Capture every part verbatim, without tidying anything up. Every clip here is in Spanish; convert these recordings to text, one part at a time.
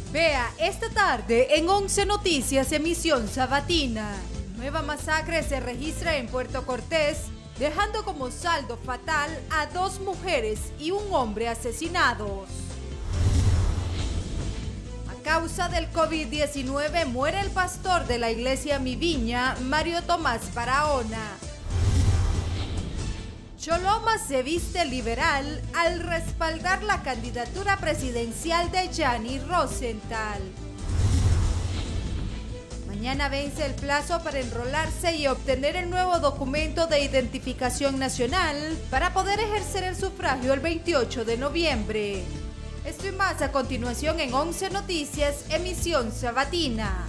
Vea esta tarde en once Noticias, emisión sabatina. Nueva masacre se registra en Puerto Cortés, dejando como saldo fatal a dos mujeres y un hombre asesinados. A causa del COVID diecinueve muere el pastor de la iglesia Mi Viña, Mario Tomás Barahona. Choloma se viste liberal al respaldar la candidatura presidencial de Yanni Rosenthal. Mañana vence el plazo para enrolarse y obtener el nuevo documento de identificación nacional para poder ejercer el sufragio el veintiocho de noviembre. Esto y más a continuación en once Noticias, emisión sabatina.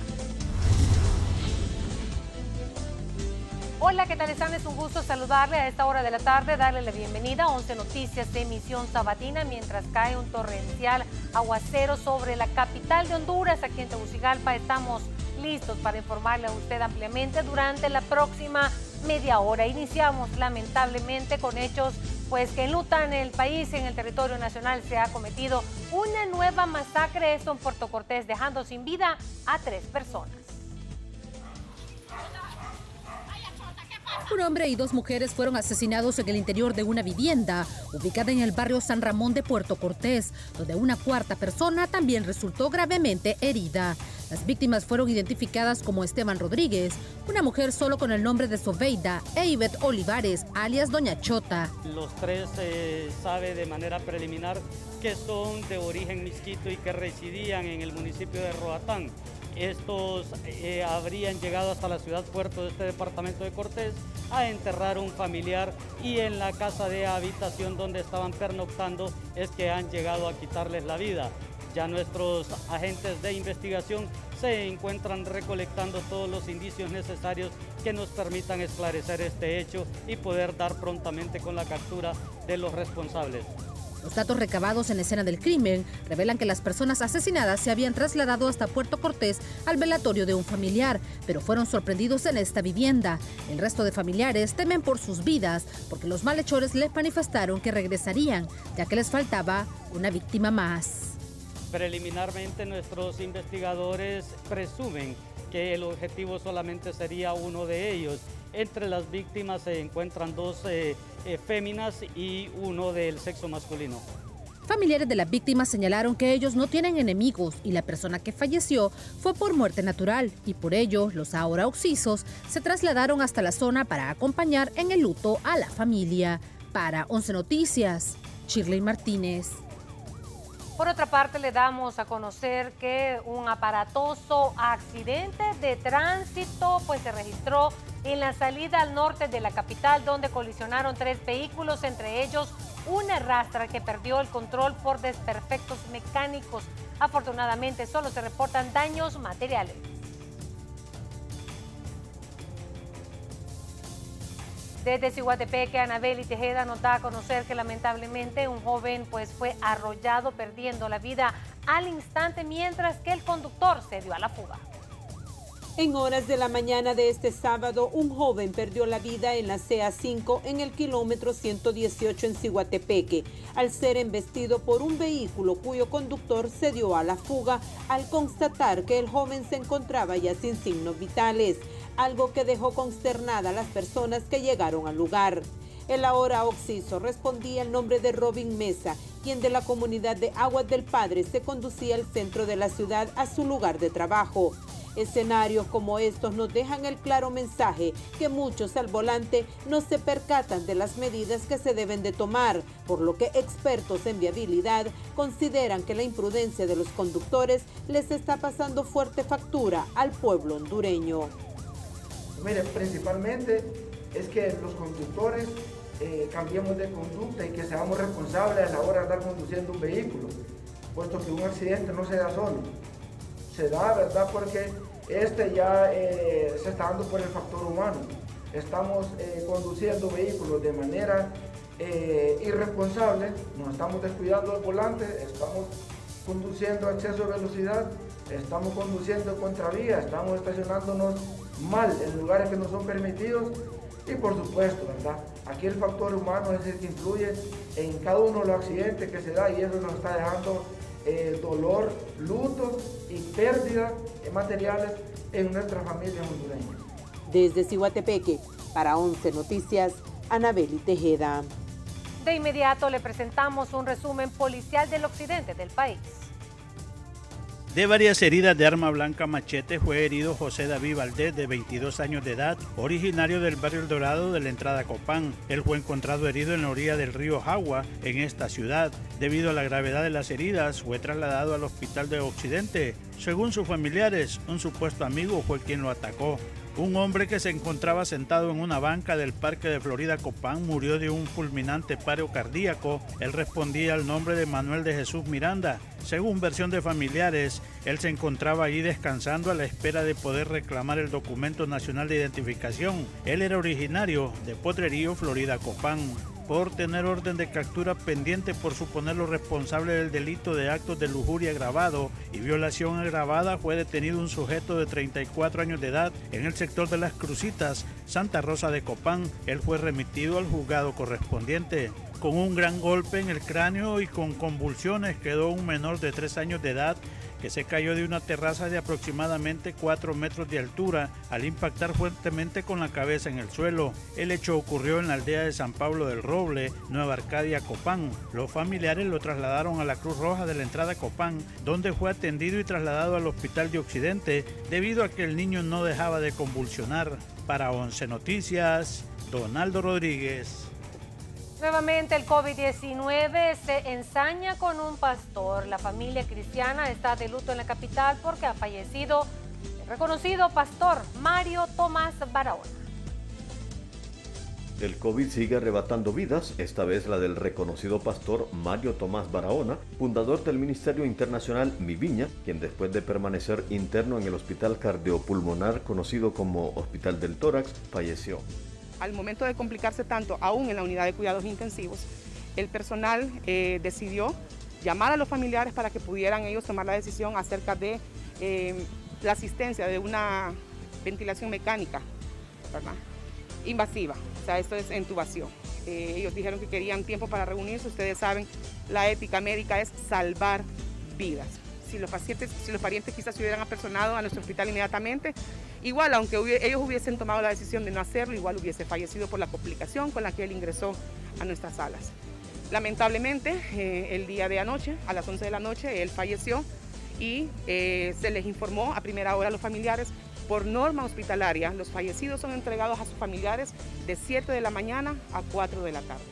Hola, ¿qué tal están? Es un gusto saludarle a esta hora de la tarde, darle la bienvenida a once Noticias de emisión sabatina, mientras cae un torrencial aguacero sobre la capital de Honduras, aquí en Tegucigalpa. Estamos listos para informarle a usted ampliamente durante la próxima media hora. Iniciamos lamentablemente con hechos pues que enlutan el país. En el territorio nacional se ha cometido una nueva masacre, esto en Puerto Cortés, dejando sin vida a tres personas. Un hombre y dos mujeres fueron asesinados en el interior de una vivienda ubicada en el barrio San Ramón de Puerto Cortés, donde una cuarta persona también resultó gravemente herida. Las víctimas fueron identificadas como Esteban Rodríguez, una mujer solo con el nombre de Sobeida, e Ivette Olivares, alias Doña Chota. Los tres eh, sabe de manera preliminar que son de origen misquito y que residían en el municipio de Roatán. Estos eh, habrían llegado hasta la ciudad puerto de este departamento de Cortés a enterrar un familiar, y en la casa de habitación donde estaban pernoctando es que han llegado a quitarles la vida. Ya nuestros agentes de investigación se encuentran recolectando todos los indicios necesarios que nos permitan esclarecer este hecho y poder dar prontamente con la captura de los responsables. Los datos recabados en escena del crimen revelan que las personas asesinadas se habían trasladado hasta Puerto Cortés al velatorio de un familiar, pero fueron sorprendidos en esta vivienda. El resto de familiares temen por sus vidas porque los malhechores les manifestaron que regresarían, ya que les faltaba una víctima más. Preliminarmente, nuestros investigadores presumen que el objetivo solamente sería uno de ellos. Entre las víctimas se encuentran dos eh, eh, féminas y uno del sexo masculino. Familiares de las víctimas señalaron que ellos no tienen enemigos y la persona que falleció fue por muerte natural, y por ello los ahora occisos se trasladaron hasta la zona para acompañar en el luto a la familia. Para once Noticias, Shirley Martínez. Por otra parte, le damos a conocer que un aparatoso accidente de tránsito pues se registró en la salida al norte de la capital, donde colisionaron tres vehículos, entre ellos una rastra que perdió el control por desperfectos mecánicos. Afortunadamente, solo se reportan daños materiales. Desde Ciguatepeque, Anabeli Tejeda nos da a conocer que lamentablemente un joven pues fue arrollado, perdiendo la vida al instante, mientras que el conductor se dio a la fuga. En horas de la mañana de este sábado, un joven perdió la vida en la C A cinco en el kilómetro ciento dieciocho en Ciguatepeque, al ser embestido por un vehículo cuyo conductor se dio a la fuga al constatar que el joven se encontraba ya sin signos vitales, algo que dejó consternada a las personas que llegaron al lugar. El ahora occiso respondía el nombre de Robin Mesa, quien de la comunidad de Aguas del Padre se conducía al centro de la ciudad a su lugar de trabajo. Escenarios como estos nos dejan el claro mensaje que muchos al volante no se percatan de las medidas que se deben de tomar, por lo que expertos en viabilidad consideran que la imprudencia de los conductores les está pasando fuerte factura al pueblo hondureño. Mire, principalmente es que los conductores eh, cambiemos de conducta y que seamos responsables a la hora de andar conduciendo un vehículo, puesto que un accidente no se da solo. Se da, ¿verdad? Porque este ya eh, se está dando por el factor humano. Estamos eh, conduciendo vehículos de manera eh, irresponsable, nos estamos descuidando el volante, estamos conduciendo a exceso de velocidad, estamos conduciendo contravía, estamos estacionándonos mal en lugares que no son permitidos y por supuesto, ¿verdad? Aquí el factor humano es el que influye en cada uno de los accidentes que se da y eso nos está dejando eh, dolor, luto y pérdida de materiales en nuestras familias hondureñas. Desde Ciguatepeque, para once Noticias, Anabeli Tejeda. De inmediato le presentamos un resumen policial del occidente del país. De varias heridas de arma blanca machete fue herido José David Valdés, de veintidós años de edad, originario del barrio El Dorado de la entrada Copán. Él fue encontrado herido en la orilla del río Jagua, en esta ciudad. Debido a la gravedad de las heridas, fue trasladado al hospital de Occidente. Según sus familiares, un supuesto amigo fue quien lo atacó. Un hombre que se encontraba sentado en una banca del Parque de Florida Copán murió de un fulminante paro cardíaco. Él respondía al nombre de Manuel de Jesús Miranda. Según versión de familiares, él se encontraba allí descansando a la espera de poder reclamar el documento nacional de identificación. Él era originario de Potrerío, Florida Copán. Por tener orden de captura pendiente por suponerlo responsable del delito de actos de lujuria agravado y violación agravada, fue detenido un sujeto de treinta y cuatro años de edad en el sector de Las Crucitas, Santa Rosa de Copán. Él fue remitido al juzgado correspondiente. Con un gran golpe en el cráneo y con convulsiones quedó un menor de tres años de edad que se cayó de una terraza de aproximadamente cuatro metros de altura al impactar fuertemente con la cabeza en el suelo. El hecho ocurrió en la aldea de San Pablo del Roble, Nueva Arcadia, Copán. Los familiares lo trasladaron a la Cruz Roja de la entrada Copán, donde fue atendido y trasladado al hospital de Occidente debido a que el niño no dejaba de convulsionar. Para once Noticias, Donaldo Rodríguez. Nuevamente el COVID diecinueve se ensaña con un pastor. La familia cristiana está de luto en la capital porque ha fallecido el reconocido pastor Mario Tomás Barahona. El COVID sigue arrebatando vidas, esta vez la del reconocido pastor Mario Tomás Barahona, fundador del Ministerio Internacional Mi Viña, quien después de permanecer interno en el hospital cardiopulmonar conocido como Hospital del Tórax, falleció. Al momento de complicarse tanto, aún en la unidad de cuidados intensivos, el personal eh, decidió llamar a los familiares para que pudieran ellos tomar la decisión acerca de eh, la asistencia de una ventilación mecánica, ¿verdad?, invasiva, o sea, esto es intubación. Eh, ellos dijeron que querían tiempo para reunirse. Ustedes saben, la ética médica es salvar vidas. Si los pacientes, si los parientes quizás se hubieran apersonado a nuestro hospital inmediatamente, igual, aunque hubiera, ellos hubiesen tomado la decisión de no hacerlo, igual hubiese fallecido por la complicación con la que él ingresó a nuestras salas. Lamentablemente, eh, el día de anoche, a las once de la noche, él falleció y eh, se les informó a primera hora a los familiares. Por norma hospitalaria, los fallecidos son entregados a sus familiares de siete de la mañana a cuatro de la tarde.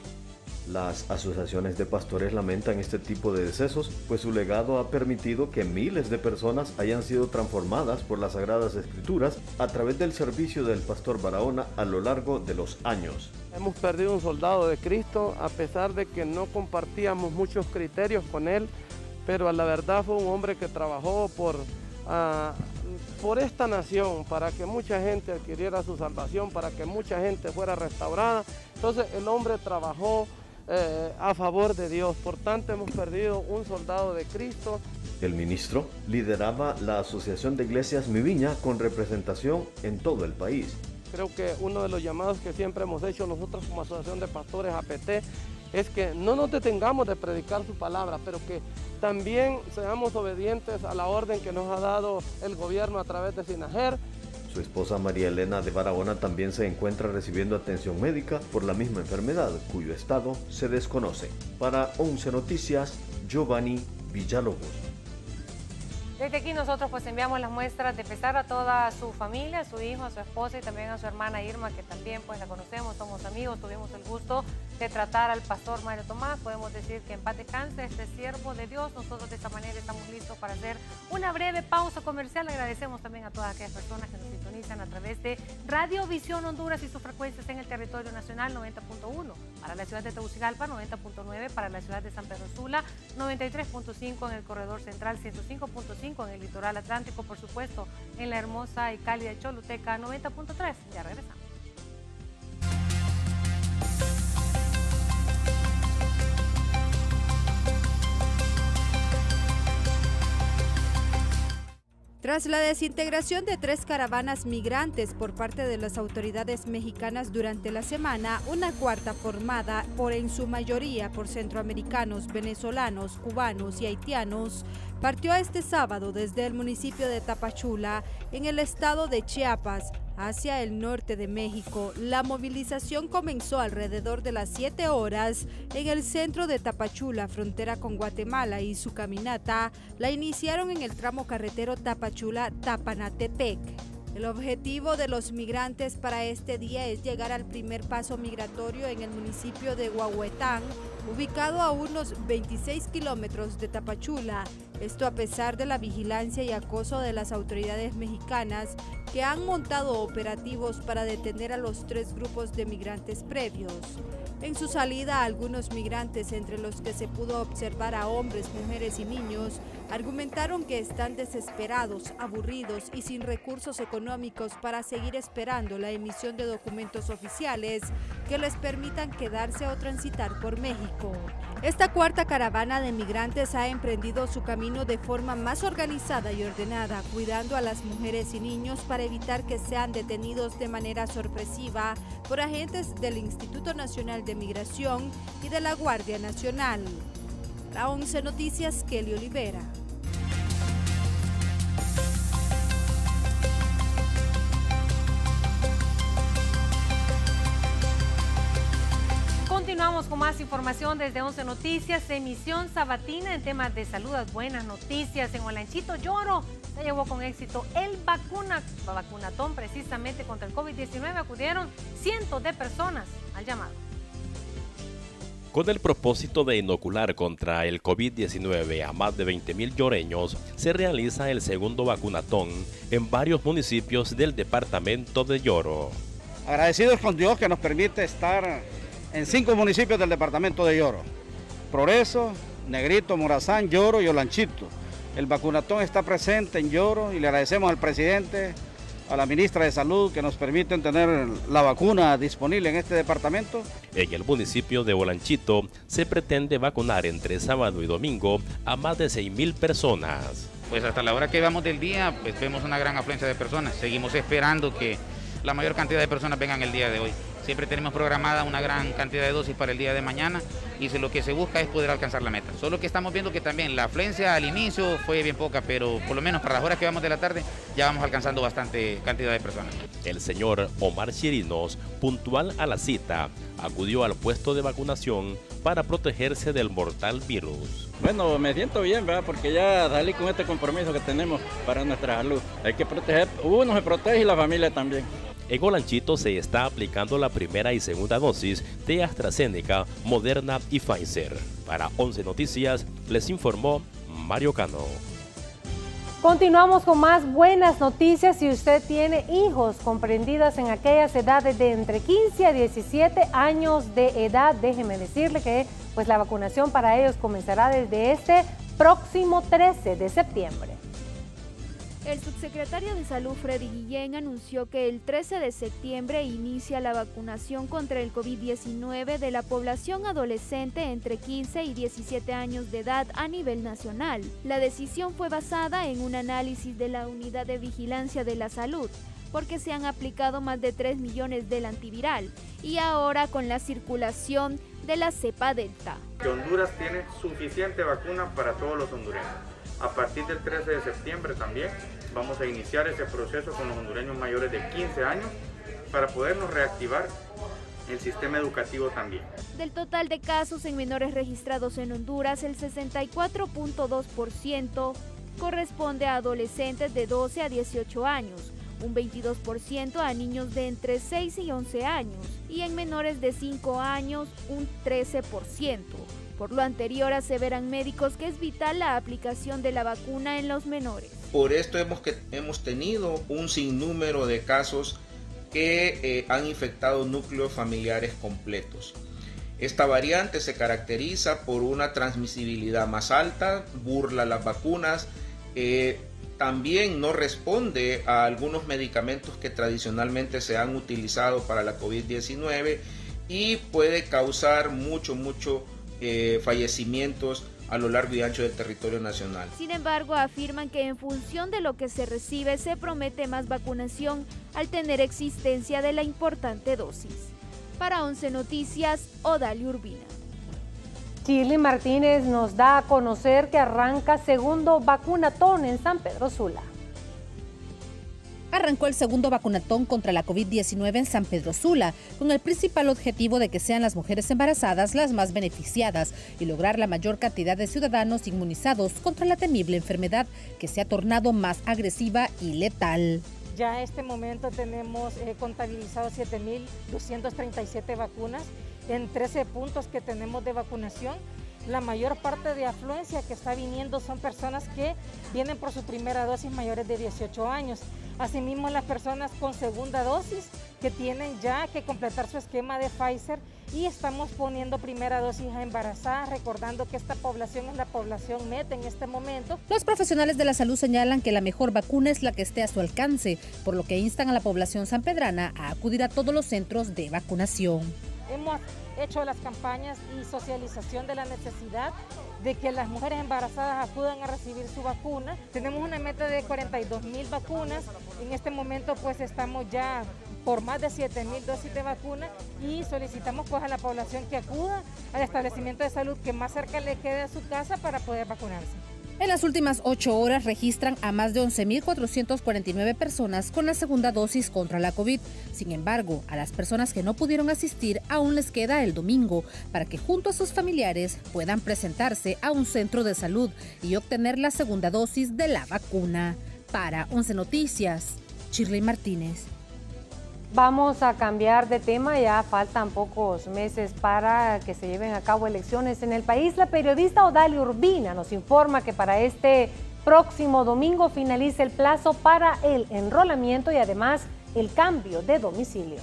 Las asociaciones de pastores lamentan este tipo de decesos, pues su legado ha permitido que miles de personas hayan sido transformadas por las Sagradas Escrituras a través del servicio del pastor Barahona a lo largo de los años. Hemos perdido un soldado de Cristo, a pesar de que no compartíamos muchos criterios con él, pero a la verdad fue un hombre que trabajó por, uh, por esta nación, para que mucha gente adquiriera su salvación, para que mucha gente fuera restaurada. Entonces el hombre trabajó Eh, a favor de Dios. Por tanto, hemos perdido un soldado de Cristo. El ministro lideraba la Asociación de Iglesias Mi Viña con representación en todo el país. Creo que uno de los llamados que siempre hemos hecho nosotros como Asociación de Pastores A P T es que no nos detengamos de predicar su palabra, pero que también seamos obedientes a la orden que nos ha dado el gobierno a través de SINAGER. Su esposa María Elena de Barahona también se encuentra recibiendo atención médica por la misma enfermedad, cuyo estado se desconoce. Para once Noticias, Giovanni Villalobos. Desde aquí nosotros pues enviamos las muestras de pesar a toda su familia, a su hijo, a su esposa y también a su hermana Irma, que también pues la conocemos, somos amigos, tuvimos el gusto de tratar al pastor Mario Tomás. Podemos decir que en paz descanse este siervo de Dios. Nosotros de esta manera estamos listos para hacer una breve pausa comercial. Agradecemos también a todas aquellas personas que nos sintonizan a través de Radio Visión Honduras y sus frecuencias en el territorio nacional noventa punto uno, para la ciudad de Tegucigalpa noventa punto nueve, para la ciudad de San Pedro Sula noventa y tres punto cinco, en el corredor central ciento cinco punto cinco, en el litoral atlántico, por supuesto, en la hermosa y cálida Choluteca noventa punto tres. Ya regresamos. Tras la desintegración de tres caravanas migrantes por parte de las autoridades mexicanas durante la semana, una cuarta formada por en su mayoría por centroamericanos, venezolanos, cubanos y haitianos, partió este sábado desde el municipio de Tapachula, en el estado de Chiapas, hacia el norte de México. La movilización comenzó alrededor de las siete horas en el centro de Tapachula, frontera con Guatemala, y su caminata la iniciaron en el tramo carretero Tapachula-Tapanatepec. El objetivo de los migrantes para este día es llegar al primer paso migratorio en el municipio de Huahuetán, ubicado a unos veintiséis kilómetros de Tapachula. Esto a pesar de la vigilancia y acoso de las autoridades mexicanas, que han montado operativos para detener a los tres grupos de migrantes previos. En su salida, algunos migrantes, entre los que se pudo observar a hombres, mujeres y niños, argumentaron que están desesperados, aburridos y sin recursos económicos para seguir esperando la emisión de documentos oficiales que les permitan quedarse o transitar por México. Esta cuarta caravana de migrantes ha emprendido su camino de forma más organizada y ordenada, cuidando a las mujeres y niños para evitar que sean detenidos de manera sorpresiva por agentes del Instituto Nacional de Migración y de la Guardia Nacional. Para once Noticias, Kelly Olivera. Continuamos con más información desde once Noticias, emisión sabatina en temas de salud. Buenas noticias. En Olanchito, Yoro, se llevó con éxito el vacuna, vacunatón precisamente contra el COVID diecinueve. Acudieron cientos de personas al llamado. Con el propósito de inocular contra el COVID diecinueve a más de veinte mil lloreños, se realiza el segundo vacunatón en varios municipios del departamento de Yoro. Agradecidos con Dios que nos permite estar en cinco municipios del departamento de Yoro: Progreso, Negrito, Morazán, Yoro y Olanchito. El vacunatón está presente en Yoro y le agradecemos al presidente, a la ministra de Salud, que nos permiten tener la vacuna disponible en este departamento. En el municipio de Olanchito se pretende vacunar entre sábado y domingo a más de seis mil personas. Pues hasta la hora que vamos del día, pues vemos una gran afluencia de personas. Seguimos esperando que la mayor cantidad de personas vengan el día de hoy. Siempre tenemos programada una gran cantidad de dosis para el día de mañana y lo que se busca es poder alcanzar la meta. Solo que estamos viendo que también la afluencia al inicio fue bien poca, pero por lo menos para las horas que vamos de la tarde ya vamos alcanzando bastante cantidad de personas. El señor Omar Chirinos, puntual a la cita, acudió al puesto de vacunación para protegerse del mortal virus. Bueno, me siento bien, ¿verdad? Porque ya salí con este compromiso que tenemos para nuestra salud. Hay que proteger, uno se protege y la familia también. En Olanchito se está aplicando la primera y segunda dosis de AstraZeneca, Moderna y Pfizer. Para once Noticias, les informó Mario Cano. Continuamos con más buenas noticias. Si usted tiene hijos comprendidas en aquellas edades de entre quince a diecisiete años de edad, déjeme decirle que pues la vacunación para ellos comenzará desde este próximo trece de septiembre. El subsecretario de Salud, Freddy Guillén, anunció que el trece de septiembre inicia la vacunación contra el COVID diecinueve de la población adolescente entre quince y diecisiete años de edad a nivel nacional. La decisión fue basada en un análisis de la Unidad de Vigilancia de la Salud, porque se han aplicado más de tres millones del antiviral y ahora con la circulación de la cepa Delta. Que Honduras tiene suficiente vacuna para todos los hondureños. A partir del trece de septiembre también vamos a iniciar ese proceso con los hondureños mayores de quince años para podernos reactivar el sistema educativo también. Del total de casos en menores registrados en Honduras, el sesenta y cuatro punto dos por ciento corresponde a adolescentes de doce a dieciocho años, un veintidós por ciento a niños de entre seis y once años y en menores de cinco años un trece por ciento. Por lo anterior, aseveran médicos que es vital la aplicación de la vacuna en los menores. Por esto hemos, que, hemos tenido un sinnúmero de casos que eh, han infectado núcleos familiares completos. Esta variante se caracteriza por una transmisibilidad más alta, burla las vacunas, eh, también no responde a algunos medicamentos que tradicionalmente se han utilizado para la COVID diecinueve y puede causar mucho, mucho Eh, fallecimientos a lo largo y ancho del territorio nacional. Sin embargo, afirman que en función de lo que se recibe se promete más vacunación al tener existencia de la importante dosis. Para once Noticias, Odalia Urbina. Shirley Martínez nos da a conocer que arranca segundo vacunatón en San Pedro Sula. Arrancó el segundo vacunatón contra la COVID diecinueve en San Pedro Sula, con el principal objetivo de que sean las mujeres embarazadas las más beneficiadas y lograr la mayor cantidad de ciudadanos inmunizados contra la temible enfermedad que se ha tornado más agresiva y letal. Ya en este momento tenemos eh, contabilizados siete mil doscientas treinta y siete vacunas en trece puntos que tenemos de vacunación. La mayor parte de afluencia que está viniendo son personas que vienen por su primera dosis mayores de dieciocho años. Asimismo, las personas con segunda dosis que tienen ya que completar su esquema de Pfizer, y estamos poniendo primera dosis a embarazadas, recordando que esta población es la población meta en este momento. Los profesionales de la salud señalan que la mejor vacuna es la que esté a su alcance, por lo que instan a la población sanpedrana a acudir a todos los centros de vacunación. Hemos hecho las campañas y socialización de la necesidad de que las mujeres embarazadas acudan a recibir su vacuna. Tenemos una meta de cuarenta y dos mil vacunas. En este momento pues estamos ya por más de siete mil dosis de vacuna y solicitamos pues a la población que acuda al establecimiento de salud que más cerca le quede a su casa para poder vacunarse. En las últimas ocho horas registran a más de once mil cuatrocientas cuarenta y nueve personas con la segunda dosis contra la COVID. Sin embargo, a las personas que no pudieron asistir aún les queda el domingo para que junto a sus familiares puedan presentarse a un centro de salud y obtener la segunda dosis de la vacuna. Para once Noticias, Shirley Martínez. Vamos a cambiar de tema, ya faltan pocos meses para que se lleven a cabo elecciones en el país. La periodista Odalia Urbina nos informa que para este próximo domingo finaliza el plazo para el enrolamiento y además el cambio de domicilio.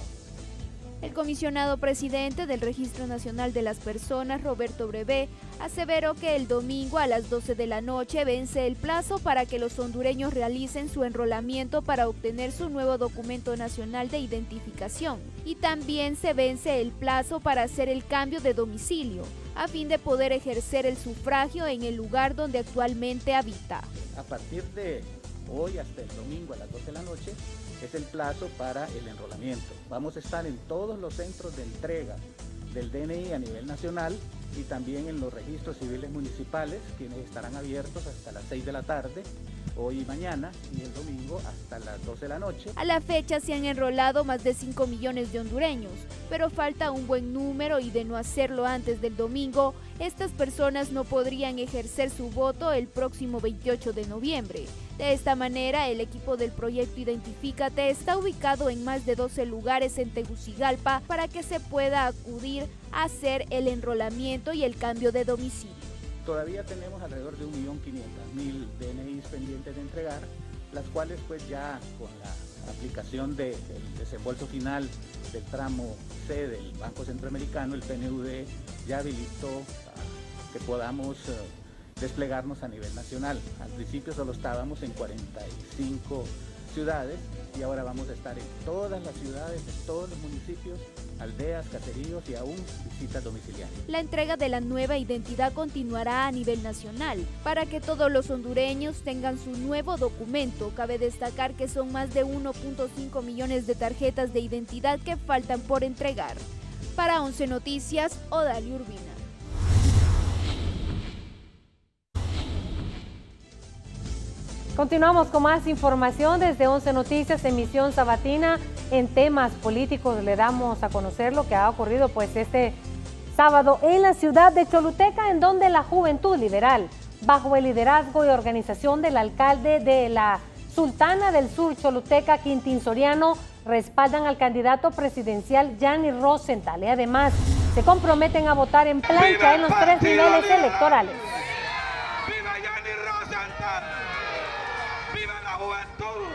El comisionado presidente del Registro Nacional de las Personas, Roberto Brevé, aseveró que el domingo a las doce de la noche vence el plazo para que los hondureños realicen su enrolamiento para obtener su nuevo documento nacional de identificación. Y también se vence el plazo para hacer el cambio de domicilio, a fin de poder ejercer el sufragio en el lugar donde actualmente habita. A partir de hoy hasta el domingo a las doce de la noche, es el plazo para el enrolamiento. Vamos a estar en todos los centros de entrega del D N I a nivel nacional y también en los registros civiles municipales, quienes estarán abiertos hasta las seis de la tarde, hoy y mañana, y el domingo hasta las doce de la noche. A la fecha se han enrolado más de cinco millones de hondureños, pero falta un buen número y de no hacerlo antes del domingo, estas personas no podrían ejercer su voto el próximo veintiocho de noviembre. De esta manera, el equipo del proyecto Identifícate está ubicado en más de doce lugares en Tegucigalpa para que se pueda acudir a hacer el enrolamiento y el cambio de domicilio. Todavía tenemos alrededor de un millón quinientos mil D N Is pendientes de entregar, las cuales pues ya con la aplicación de, del desembolso final del tramo C del Banco Centroamericano, el P N U D ya habilitó uh, que podamos uh, desplegarnos a nivel nacional. Al principio solo estábamos en cuarenta y cinco ciudades y ahora vamos a estar en todas las ciudades, en todos los municipios, aldeas, caseríos y aún visitas domiciliarias. La entrega de la nueva identidad continuará a nivel nacional para que todos los hondureños tengan su nuevo documento. Cabe destacar que son más de uno punto cinco millones de tarjetas de identidad que faltan por entregar. Para once Noticias, Odalia Urbina. Continuamos con más información desde once Noticias, emisión sabatina. En temas políticos le damos a conocer lo que ha ocurrido pues este sábado en la ciudad de Choluteca, en donde la Juventud Liberal, bajo el liderazgo y organización del alcalde de la Sultana del Sur, Choluteca, Quintín Soriano, respaldan al candidato presidencial Yanni Rosenthal y además se comprometen a votar en plancha en los tres niveles electorales. ¡Viva Yanni Rosenthal! ¡Viva la juventud!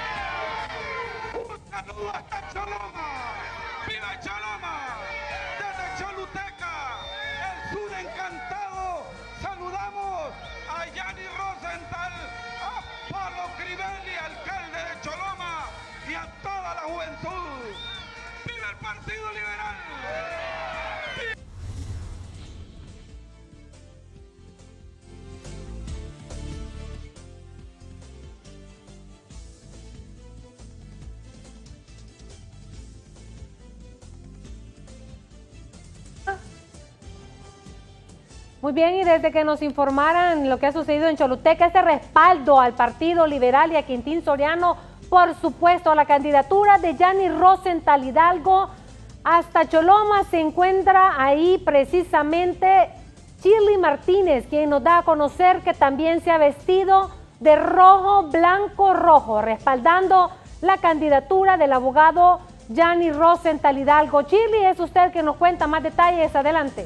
¡Un saludo hasta Choloma! ¡Viva Choloma! Desde Choluteca, el sur encantado, saludamos a Yanni Rosenthal, a Pablo Crivelli, alcalde de Choloma, y a toda la juventud. ¡Viva el Partido Liberal! Muy bien, y desde que nos informaran lo que ha sucedido en Choluteca, este respaldo al Partido Liberal y a Quintín Soriano, por supuesto, a la candidatura de Yanni Rosenthal Hidalgo, hasta Choloma se encuentra ahí precisamente Shirley Martínez, quien nos da a conocer que también se ha vestido de rojo, blanco, rojo, respaldando la candidatura del abogado Yanni Rosenthal Hidalgo. Shirley, es usted quien nos cuenta más detalles. Adelante.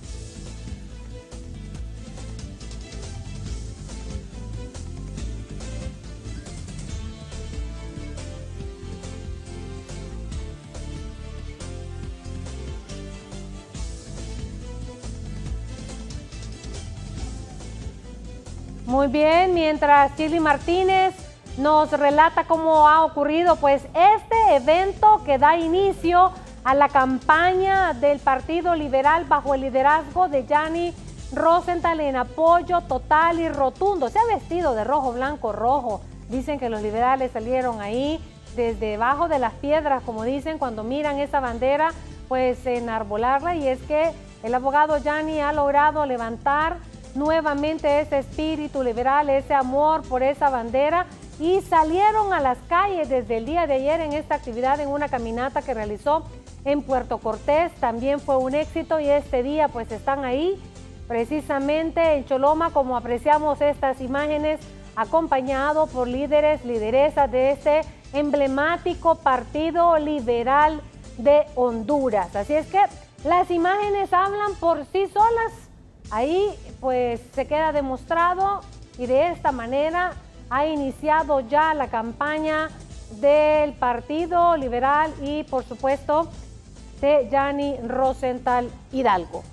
Muy bien, mientras Shirley Martínez nos relata cómo ha ocurrido pues este evento que da inicio a la campaña del Partido Liberal bajo el liderazgo de Yanni Rosenthal en apoyo total y rotundo. Se ha vestido de rojo, blanco, rojo. Dicen que los liberales salieron ahí desde debajo de las piedras, como dicen, cuando miran esa bandera, pues enarbolarla, y es que el abogado Yanni ha logrado levantar nuevamente ese espíritu liberal, ese amor por esa bandera, y salieron a las calles desde el día de ayer en esta actividad, en una caminata que realizó en Puerto Cortés. También fue un éxito, y este día pues están ahí precisamente en Choloma, como apreciamos estas imágenes, acompañado por líderes, lideresas de este emblemático Partido Liberal de Honduras. Así es que las imágenes hablan por sí solas. Ahí pues se queda demostrado, y de esta manera ha iniciado ya la campaña del Partido Liberal y por supuesto de Yanni Rosenthal Hidalgo.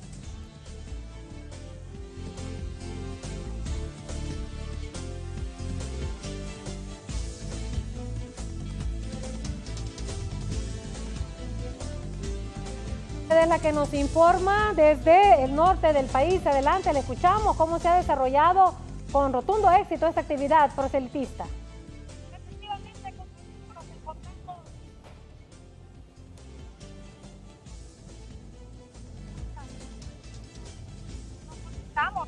Es la que nos informa desde el norte del país. Adelante, le escuchamos cómo se ha desarrollado con rotundo éxito esta actividad proselitista. Efectivamente, nos encontramos. Estamos.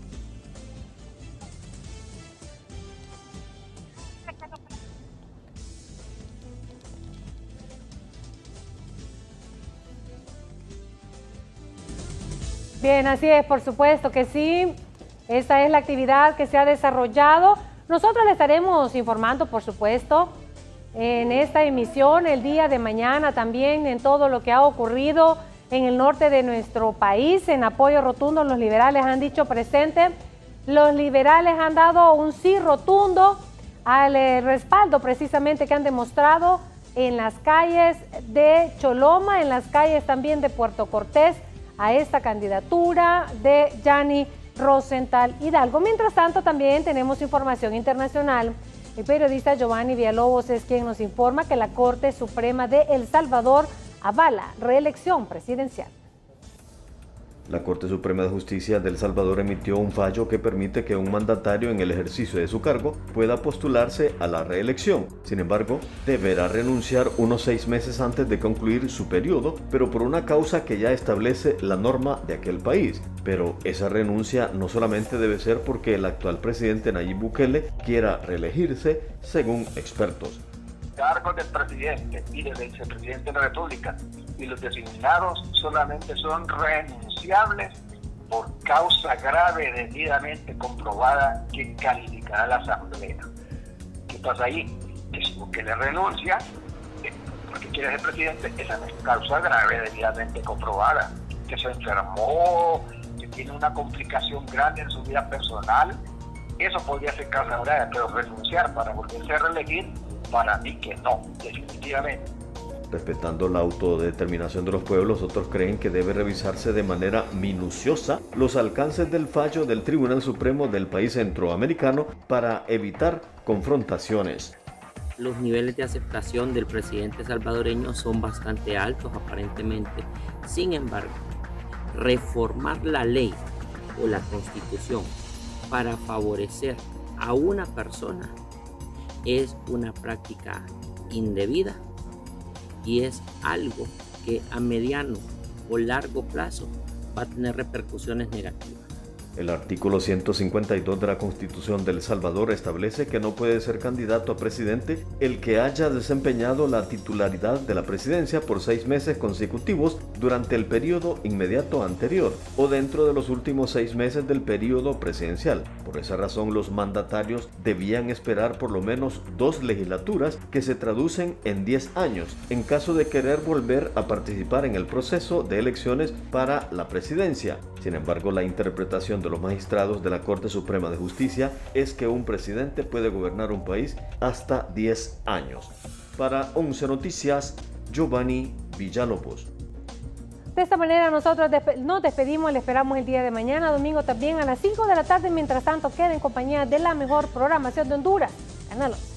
Bien, así es, por supuesto que sí. Esta es la actividad que se ha desarrollado. Nosotros le estaremos informando, por supuesto, en esta emisión el día de mañana también en todo lo que ha ocurrido en el norte de nuestro país. En apoyo rotundo, los liberales han dicho presente. Los liberales han dado un sí rotundo al eh, respaldo precisamente que han demostrado en las calles de Choloma, en las calles también de Puerto Cortés, a esta candidatura de Yanni Rosenthal Hidalgo. Mientras tanto, también tenemos información internacional. El periodista Giovanni Villalobos es quien nos informa que la Corte Suprema de El Salvador avala reelección presidencial. La Corte Suprema de Justicia de El Salvador emitió un fallo que permite que un mandatario en el ejercicio de su cargo pueda postularse a la reelección. Sin embargo, deberá renunciar unos seis meses antes de concluir su periodo, pero por una causa que ya establece la norma de aquel país. Pero esa renuncia no solamente debe ser porque el actual presidente Nayib Bukele quiera reelegirse, según expertos. Cargos del presidente y del vicepresidente de la República y los designados solamente son renunciables por causa grave debidamente comprobada que calificará la Asamblea. ¿Qué pasa ahí? Que si Bukele renuncia porque quiere ser presidente, esa no es causa grave debidamente comprobada, que se enfermó, que tiene una complicación grande en su vida personal. Eso podría ser causa grave, pero renunciar para volverse a reelegir, para mí que no, definitivamente. Respetando la autodeterminación de los pueblos, otros creen que debe revisarse de manera minuciosa los alcances del fallo del Tribunal Supremo del país centroamericano para evitar confrontaciones. Los niveles de aceptación del presidente salvadoreño son bastante altos aparentemente. Sin embargo, reformar la ley o la Constitución para favorecer a una persona es una práctica indebida y es algo que a mediano o largo plazo va a tener repercusiones negativas. El artículo ciento cincuenta y dos de la Constitución de El Salvador establece que no puede ser candidato a presidente el que haya desempeñado la titularidad de la presidencia por seis meses consecutivos durante el periodo inmediato anterior o dentro de los últimos seis meses del periodo presidencial. Por esa razón, los mandatarios debían esperar por lo menos dos legislaturas que se traducen en diez años en caso de querer volver a participar en el proceso de elecciones para la presidencia. Sin embargo, la interpretación de los magistrados de la Corte Suprema de Justicia es que un presidente puede gobernar un país hasta diez años. Para once Noticias, Giovanni Villalobos. De esta manera nosotros nos despedimos, le esperamos el día de mañana, domingo también a las cinco de la tarde. Mientras tanto, queda en compañía de la mejor programación de Honduras. Canal once.